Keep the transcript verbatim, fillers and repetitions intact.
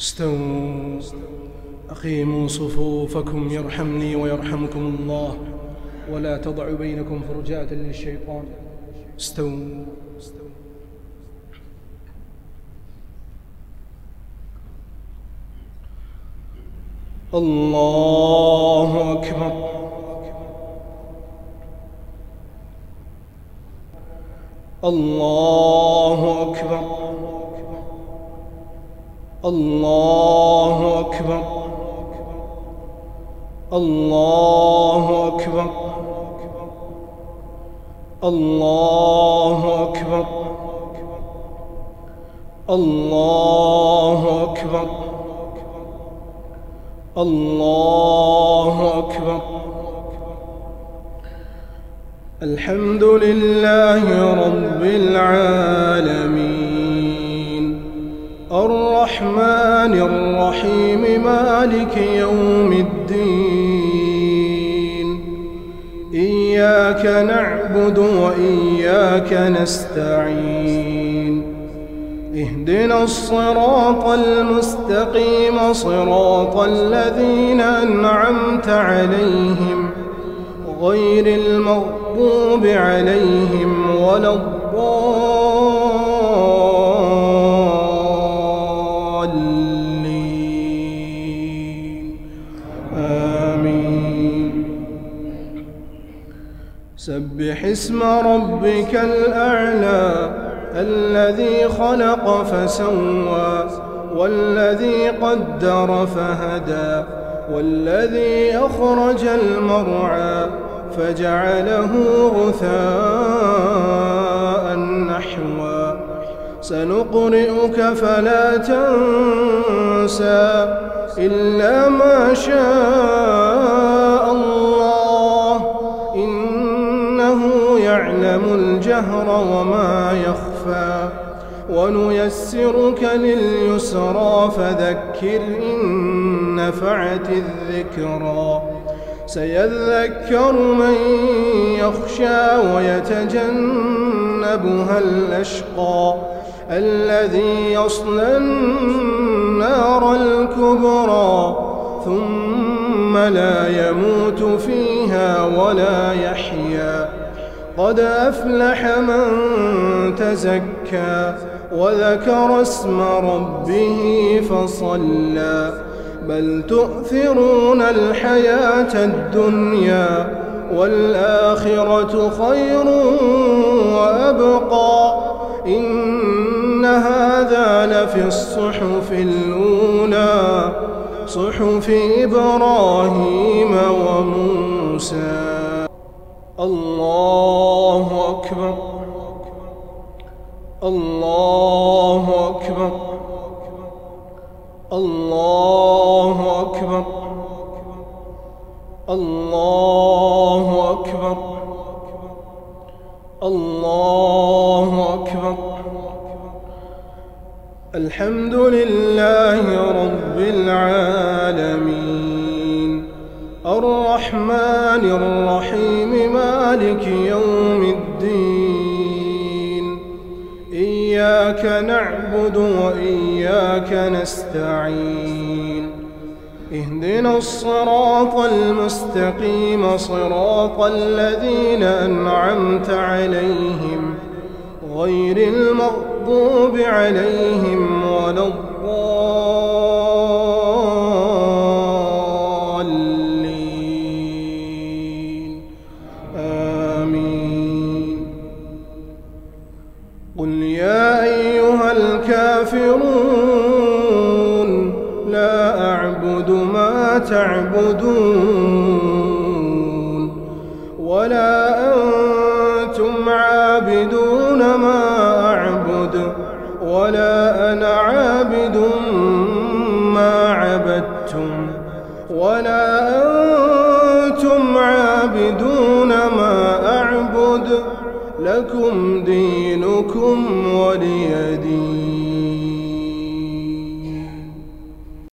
استووا أقيموا صفوفكم يرحمني ويرحمكم الله، ولا تضعوا بينكم فرجات للشيطان. استووا. الله أكبر. الله أكبر. الله أكبر. الله أكبر. الله أكبر. الله أكبر. الله أكبر. الحمد لله رب العالمين، الرحمن الرحيم، مالك يوم الدين. إياك نعبد وإياك نستعين. اهدنا الصراط المستقيم، صراط الذين أنعمت عليهم غير المغضوب عليهم ولا الضالين. آمين. سبح اسم ربك الأعلى الذي خلق فسوى، والذي قدر فهدى، والذي أخرج المرعى فجعله غثاء نحوا. سنقرئك فلا تنسى إلا ما شاء الله، إنه يعلم الجهر وما يخفى. ونيسرك لليسرى فذكر إن نفعت الذكرى. سيذكر من يخشى ويتجنبها الأشقى الذي يصلى النار الكبرى، ثم لا يموت فيها ولا يحيا. قد أفلح من تزكى وذكر اسم ربه فصلى. بل تؤثرون الحياة الدنيا والآخرة خير وأبقى. إن هذا لفي الصحف الأولى، صحف إبراهيم وموسى. الله أكبر. الله أكبر. الله أكبر. الله أكبر. الله أكبر. الحمد لله رب العالمين، الرحمن الرحيم، مالك يوم الدين. إياك نعبد وإياك نستعين. اهدنا الصراط المستقيم، صراط الذين أنعمت عليهم غير المغضوب عليهم ولا الضالين. آمين. قل يا أيها الكافرون لا أعبد ما تعبدون، ولا أنتم عابدون ما أعبد، ولا أنا عابد ما عبدتم، ولا أنتم عابدون ما أعبد. لكم دينكم ولي دين.